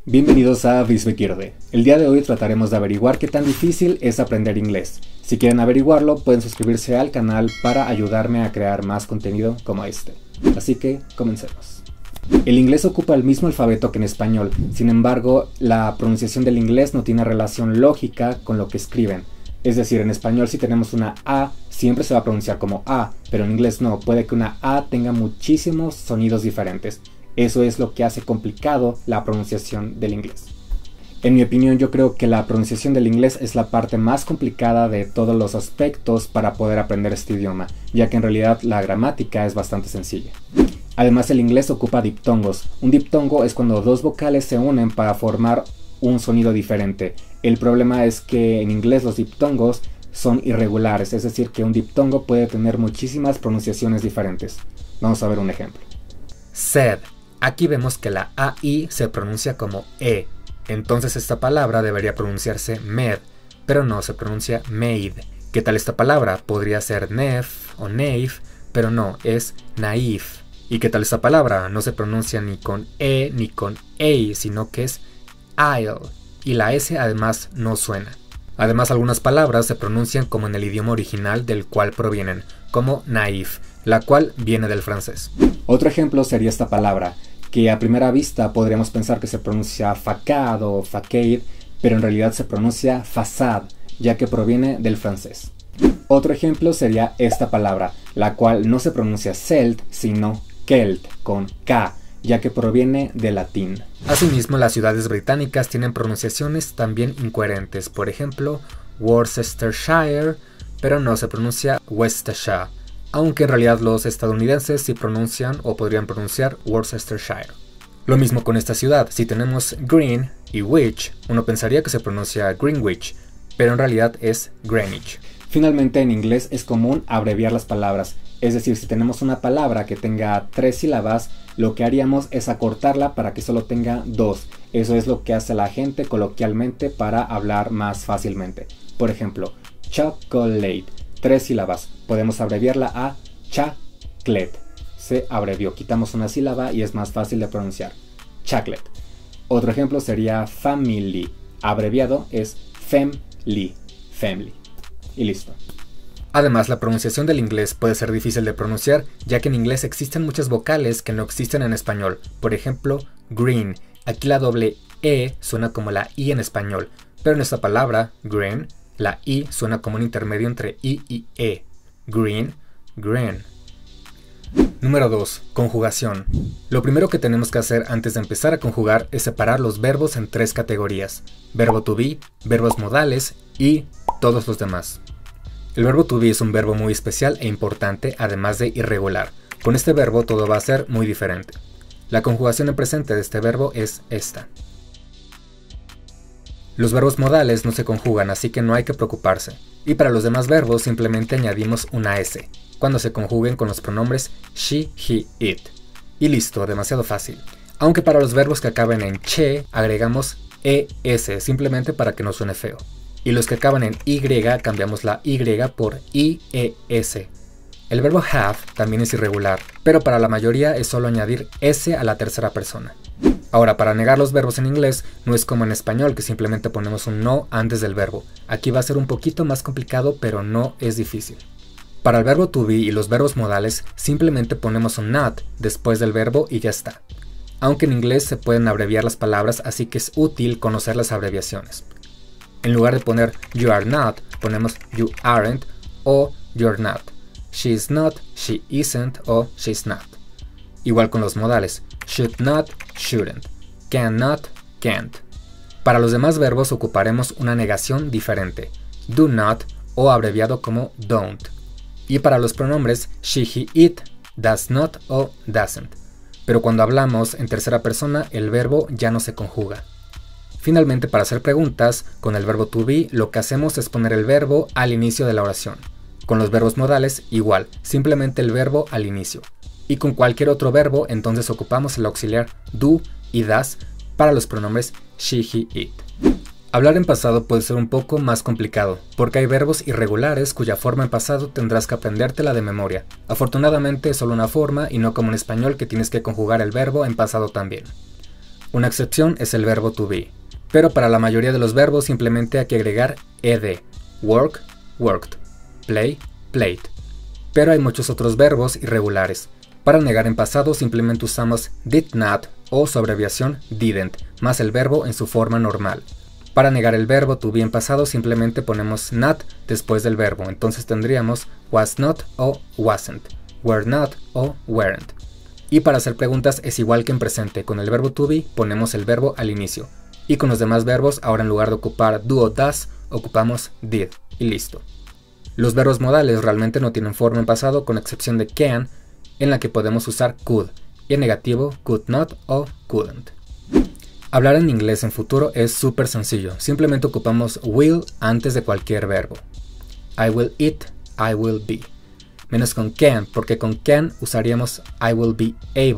Bienvenidos a Bisbequierde. El día de hoy trataremos de averiguar qué tan difícil es aprender inglés. Si quieren averiguarlo, pueden suscribirse al canal para ayudarme a crear más contenido como este. Así que, comencemos. El inglés ocupa el mismo alfabeto que en español, sin embargo, la pronunciación del inglés no tiene relación lógica con lo que escriben. Es decir, en español si tenemos una A, siempre se va a pronunciar como A, pero en inglés no, puede que una A tenga muchísimos sonidos diferentes. Eso es lo que hace complicado la pronunciación del inglés. En mi opinión, yo creo que la pronunciación del inglés es la parte más complicada de todos los aspectos para poder aprender este idioma, ya que en realidad la gramática es bastante sencilla. Además, el inglés ocupa diptongos. Un diptongo es cuando dos vocales se unen para formar un sonido diferente. El problema es que en inglés los diptongos son irregulares, es decir, que un diptongo puede tener muchísimas pronunciaciones diferentes. Vamos a ver un ejemplo. Said. Aquí vemos que la AI se pronuncia como E, entonces esta palabra debería pronunciarse med, pero no se pronuncia made. ¿Qué tal esta palabra? Podría ser nef o neif, pero no, es naif. ¿Y qué tal esta palabra? No se pronuncia ni con E ni con EI, sino que es aisle, y la S además no suena. Además, algunas palabras se pronuncian como en el idioma original del cual provienen, como naif, la cual viene del francés. Otro ejemplo sería esta palabra, que a primera vista podríamos pensar que se pronuncia facade o facade, pero en realidad se pronuncia façade, ya que proviene del francés. Otro ejemplo sería esta palabra, la cual no se pronuncia celt, sino celt, con K, ya que proviene del latín. Asimismo, las ciudades británicas tienen pronunciaciones también incoherentes, por ejemplo, Worcestershire, pero no se pronuncia Worcestershire, aunque en realidad los estadounidenses sí pronuncian o podrían pronunciar Worcestershire. Lo mismo con esta ciudad, si tenemos Green y Wich, uno pensaría que se pronuncia Greenwich, pero en realidad es Greenwich. Finalmente, en inglés es común abreviar las palabras, es decir, si tenemos una palabra que tenga 3 sílabas, lo que haríamos es acortarla para que solo tenga 2. Eso es lo que hace la gente coloquialmente para hablar más fácilmente. Por ejemplo, chocolate. 3 sílabas, podemos abreviarla a chaclet. Se abrevió, quitamos una sílaba y es más fácil de pronunciar. Chaclet. Otro ejemplo sería family. Abreviado es family. Family. Y listo. Además, la pronunciación del inglés puede ser difícil de pronunciar, ya que en inglés existen muchas vocales que no existen en español. Por ejemplo, green. Aquí la doble E suena como la I en español, pero en esta palabra, green, la I suena como un intermedio entre I y E. Green, green. Número 2. Conjugación. Lo primero que tenemos que hacer antes de empezar a conjugar es separar los verbos en 3 categorías. Verbo to be, verbos modales y todos los demás. El verbo to be es un verbo muy especial e importante, además de irregular. Con este verbo todo va a ser muy diferente. La conjugación en presente de este verbo es esta. Los verbos modales no se conjugan, así que no hay que preocuparse. Y para los demás verbos simplemente añadimos una S, cuando se conjuguen con los pronombres she, he, it. Y listo, demasiado fácil. Aunque para los verbos que acaben en che, agregamos ES, simplemente para que no suene feo. Y los que acaban en Y, cambiamos la Y por IES. El verbo have también es irregular, pero para la mayoría es solo añadir S a la tercera persona. Ahora, para negar los verbos en inglés, no es como en español que simplemente ponemos un no antes del verbo. Aquí va a ser un poquito más complicado, pero no es difícil. Para el verbo to be y los verbos modales, simplemente ponemos un not después del verbo y ya está. Aunque en inglés se pueden abreviar las palabras, así que es útil conocer las abreviaciones. En lugar de poner you are not, ponemos you aren't o you're not. She is not, she isn't o she's not. Igual con los modales, should not, shouldn't, cannot, can't. Para los demás verbos ocuparemos una negación diferente, do not o abreviado como don't. Y para los pronombres she, he, it, does not o doesn't. Pero cuando hablamos en tercera persona el verbo ya no se conjuga. Finalmente, para hacer preguntas, con el verbo to be lo que hacemos es poner el verbo al inicio de la oración. Con los verbos modales igual, simplemente el verbo al inicio. Y con cualquier otro verbo entonces ocupamos el auxiliar do y does para los pronombres she, he, it. Hablar en pasado puede ser un poco más complicado, porque hay verbos irregulares cuya forma en pasado tendrás que aprendértela de memoria. Afortunadamente es solo una forma y no como en español que tienes que conjugar el verbo en pasado también. Una excepción es el verbo to be, pero para la mayoría de los verbos simplemente hay que agregar ed, work, worked, play, played. Pero hay muchos otros verbos irregulares. Para negar en pasado simplemente usamos did not o su abreviación didn't, más el verbo en su forma normal. Para negar el verbo to be en pasado simplemente ponemos not después del verbo, entonces tendríamos was not o wasn't, were not o weren't. Y para hacer preguntas es igual que en presente, con el verbo to be ponemos el verbo al inicio. Y con los demás verbos, ahora en lugar de ocupar do o does, ocupamos did y listo. Los verbos modales realmente no tienen forma en pasado con excepción de can, en la que podemos usar could, y en negativo could not o couldn't. Hablar en inglés en futuro es súper sencillo, simplemente ocupamos will antes de cualquier verbo. I will eat, I will be. Menos con can, porque con can usaríamos I will be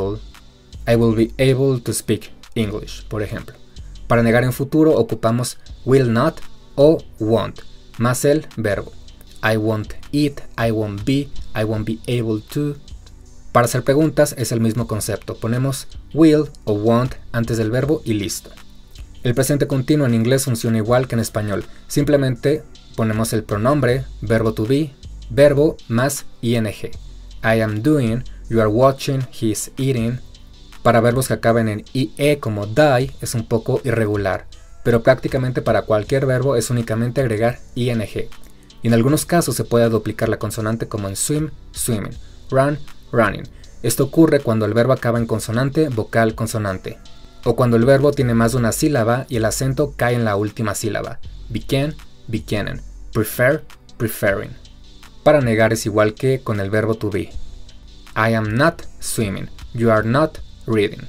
able to speak English, por ejemplo. Para negar en futuro ocupamos will not o won't, más el verbo. I won't eat, I won't be able to. Para hacer preguntas es el mismo concepto, ponemos will o won't antes del verbo y listo. El presente continuo en inglés funciona igual que en español, simplemente ponemos el pronombre, verbo to be, verbo más ing. I am doing, you are watching, he is eating. Para verbos que acaben en ie como die es un poco irregular, pero prácticamente para cualquier verbo es únicamente agregar ing. Y en algunos casos se puede duplicar la consonante como en swim, swimming, run, running. Esto ocurre cuando el verbo acaba en consonante, vocal, consonante. O cuando el verbo tiene más de una sílaba y el acento cae en la última sílaba. Began, beginning. Prefer, preferring. Para negar es igual que con el verbo to be. I am not swimming. You are not reading.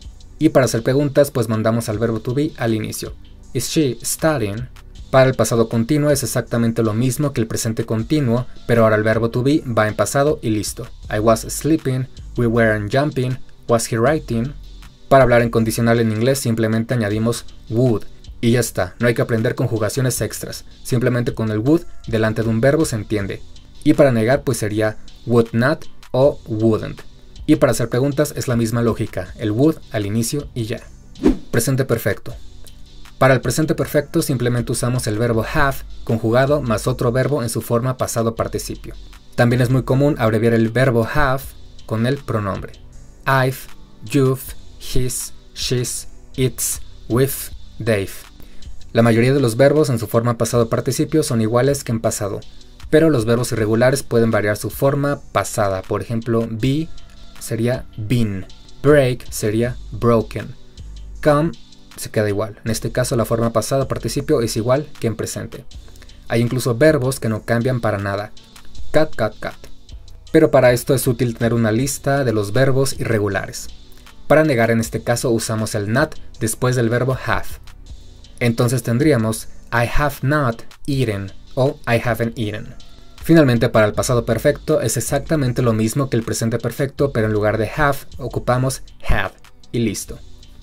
Y para hacer preguntas pues mandamos al verbo to be al inicio. Is she studying? Para el pasado continuo es exactamente lo mismo que el presente continuo, pero ahora el verbo to be va en pasado y listo. I was sleeping, we weren't jumping, was he writing? Para hablar en condicional en inglés simplemente añadimos would y ya está, no hay que aprender conjugaciones extras, simplemente con el would delante de un verbo se entiende. Y para negar pues sería would not o wouldn't. Y para hacer preguntas es la misma lógica, el would al inicio y ya. Presente perfecto. Para el presente perfecto simplemente usamos el verbo have conjugado más otro verbo en su forma pasado participio. También es muy común abreviar el verbo have con el pronombre. I've, you've, his, she's, it's, we've, they've. La mayoría de los verbos en su forma pasado participio son iguales que en pasado, pero los verbos irregulares pueden variar su forma pasada. Por ejemplo, be sería been, break sería broken, come se queda igual. En este caso la forma pasada participio es igual que en presente. Hay incluso verbos que no cambian para nada. Cut, cut, cut. Pero para esto es útil tener una lista de los verbos irregulares. Para negar en este caso usamos el not después del verbo have. Entonces tendríamos I have not eaten o I haven't eaten. Finalmente para el pasado perfecto es exactamente lo mismo que el presente perfecto, pero en lugar de have ocupamos had y listo.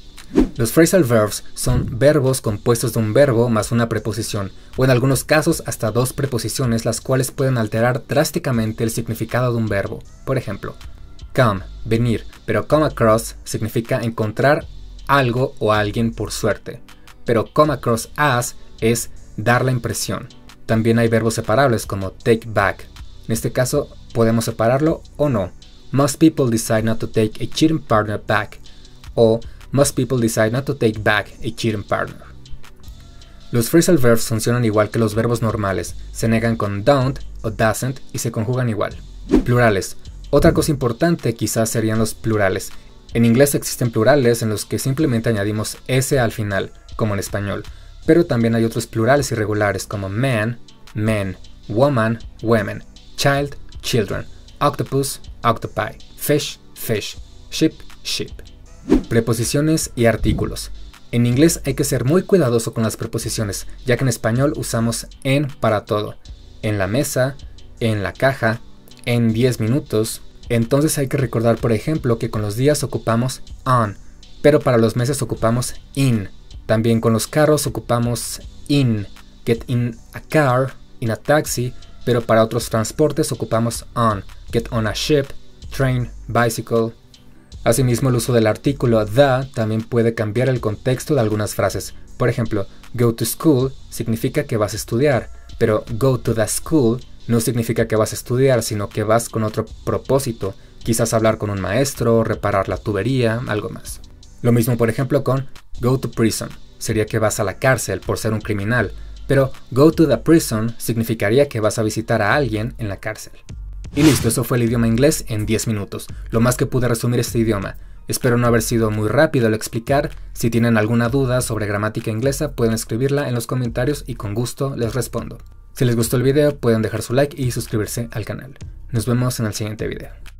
Los phrasal verbs son verbos compuestos de un verbo más una preposición, o en algunos casos hasta dos preposiciones, las cuales pueden alterar drásticamente el significado de un verbo. Por ejemplo, come, venir, pero come across significa encontrar algo o a alguien por suerte, pero come across as es dar la impresión. También hay verbos separables como take back. En este caso podemos separarlo o no. Most people decide not to take a cheating partner back, o most people decide not to take back a cheating partner. Los phrasal verbs funcionan igual que los verbos normales, se negan con don't o doesn't y se conjugan igual. Plurales. Otra cosa importante quizás serían los plurales. En inglés existen plurales en los que simplemente añadimos s al final, como en español, pero también hay otros plurales irregulares como man, men, woman, women, child, children, octopus, octopi, fish, fish, ship, sheep. Preposiciones y artículos. En inglés hay que ser muy cuidadoso con las preposiciones, ya que en español usamos en para todo. En la mesa, en la caja, en 10 minutos. Entonces hay que recordar, por ejemplo, que con los días ocupamos on, pero para los meses ocupamos in. También con los carros ocupamos in, get in a car, in a taxi, pero para otros transportes ocupamos on, get on a ship, train, bicycle. Asimismo, el uso del artículo the también puede cambiar el contexto de algunas frases. Por ejemplo, go to school significa que vas a estudiar, pero go to the school no significa que vas a estudiar, sino que vas con otro propósito, quizás hablar con un maestro, reparar la tubería, algo más. Lo mismo, por ejemplo, con go to prison, sería que vas a la cárcel por ser un criminal, pero go to the prison significaría que vas a visitar a alguien en la cárcel. Y listo, eso fue el idioma inglés en 10 minutos, lo más que pude resumir este idioma. Espero no haber sido muy rápido al explicar. Si tienen alguna duda sobre gramática inglesa, pueden escribirla en los comentarios y con gusto les respondo. Si les gustó el video, pueden dejar su like y suscribirse al canal. Nos vemos en el siguiente video.